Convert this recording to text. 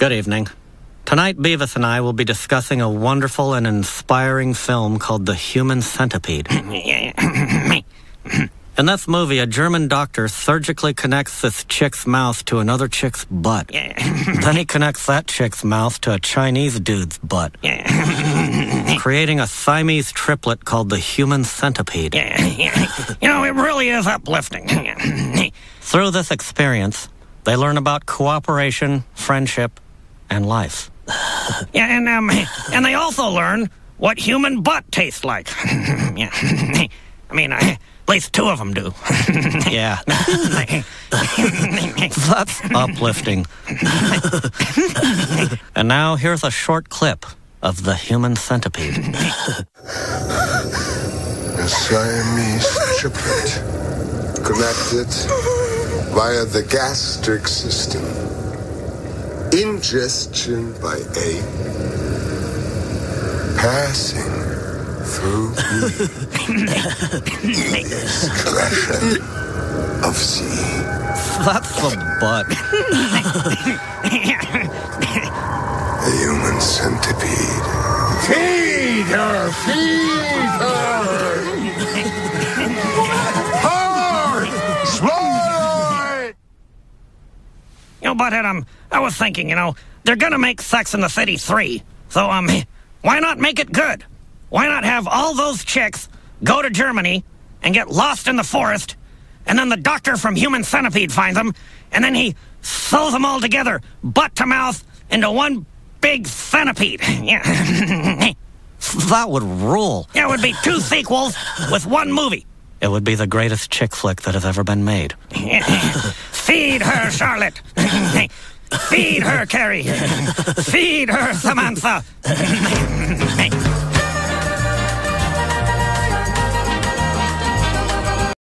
Good evening. Tonight, Beavis and I will be discussing a wonderful and inspiring film called The Human Centipede. In this movie, a German doctor surgically connects this chick's mouth to another chick's butt. Then he connects that chick's mouth to a Chinese dude's butt, creating a Siamese triplet called the Human Centipede. You know, it really is uplifting. Through this experience, they learn about cooperation, friendship, and life. And they also learn what human butt tastes like. I mean, at least two of them do. Yeah. That's uplifting. And now here's a short clip of the Human Centipede. A Siamese triplet connected via the gastric system. Ingestion by A, passing through B, expression of C. That's the butt. The human centipede. Feed her! Feed her! Hard! Swallow it! You know, Butthead, I was thinking, they're gonna make Sex and the City 3. So, why not make it good? Why not have all those chicks go to Germany and get lost in the forest, and then the doctor from Human Centipede finds them, and then he sews them all together, butt to mouth, into one big centipede. That would rule. Yeah, it would be 2 sequels with 1 movie. It would be the greatest chick flick that has ever been made. Feed her, Charlotte. Feed her, Carrie. Feed her, Samantha.